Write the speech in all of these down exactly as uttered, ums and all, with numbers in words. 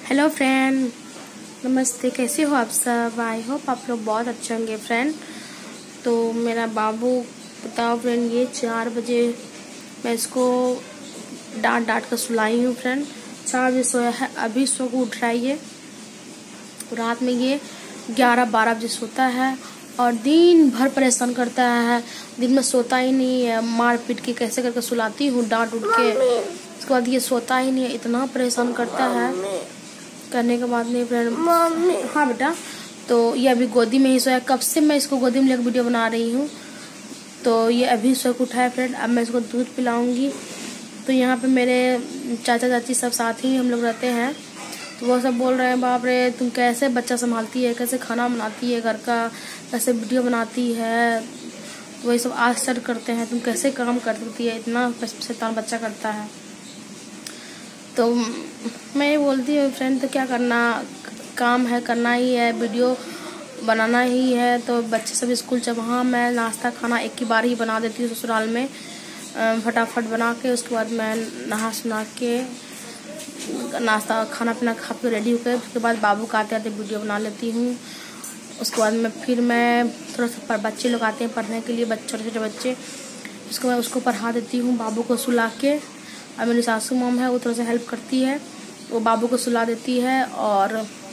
Hello friend, नमस्ते। कैसे हो आप सब? आई होप आप लोग बहुत अच्छे होंगे फ्रेंड। तो मेरा बाबू बताओ फ्रेंड, ये चार बजे मैं इसको डांट डांट कर सुलाई हूँ फ्रेंड। चार बजे सोया है, अभी सो को उठ रहा है ये। रात में ये ग्यारह बारह बजे सोता है और दिन भर परेशान करता है। दिन में सोता ही नहीं है, मार पीट के कैसे करके सुलाती हूँ डांट उठ के। उसके बाद ये सोता ही नहीं है, इतना परेशान करता है। करने के बाद नहीं फ्रेंड, हाँ बेटा, तो ये अभी गोदी में ही सोया। कब से मैं इसको गोदी में लेकर वीडियो बना रही हूँ। तो ये अभी सो के उठा है फ्रेंड। अब मैं इसको दूध पिलाऊंगी। तो यहाँ पे मेरे चाचा चाची सब साथ ही हम लोग रहते हैं। तो वो सब बोल रहे हैं, बाप रे तुम कैसे बच्चा संभालती है, कैसे खाना बनाती है घर का, कैसे वीडियो बनाती है। तो वही सब आश्चर्य करते हैं, तुम कैसे काम कर सकती है, इतना शैतान बच्चा करता है। तो मैं ये बोलती हूँ फ्रेंड, तो क्या करना, काम है, करना ही है, वीडियो बनाना ही है। तो बच्चे सब स्कूल जब, हाँ मैं नाश्ता खाना एक ही बार ही बना देती हूँ ससुराल में, फटाफट बना के। उसके बाद मैं नहा सुना के नाश्ता खाना पीना खा के रेडी होकर, उसके बाद बाबू का आते आते वीडियो बना लेती हूँ। उसके बाद मैं फिर मैं थोड़ा सा बच्चे लोग आते हैं पढ़ने के लिए, बच्चे छोटे छोटे बच्चे, उसको मैं उसको पढ़ा देती हूँ बाबू को सुला के। और मेरी सासू मॉम है, वो थोड़ा सा हेल्प करती है, वो बाबू को सुला देती है और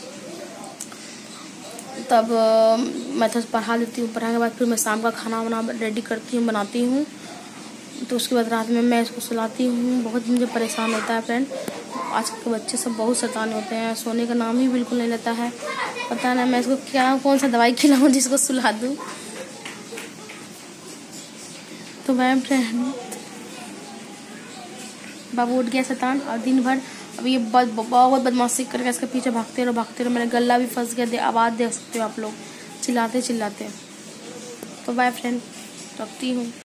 तब मैं थोड़ा पढ़ा देती हूँ। पढ़ाने के बाद फिर मैं शाम का खाना वाना रेडी करती हूँ, बनाती हूँ। तो उसके बाद रात में मैं इसको सुलाती हूँ। बहुत मुझे परेशान होता है फ्रेंड। आजकल के बच्चे सब बहुत शैतान होते हैं, सोने का नाम ही बिल्कुल नहीं लेता है। पता नहीं मैं इसको क्या कौन सा दवाई खिलाऊँ जिसको सुला दूँ। तो मैं फ्रेंड, बाबू उठ गया शैतान और दिन भर अब ये बहुत बहुत बदमाशी करके इसके पीछे भागते रहो भागते रहो। मेरा गला भी फंस गया, दे आवाज़ दे सकते हो आप लोग, चिल्लाते चिल्लाते। तो बाय फ्रेंड, रखती हूँ।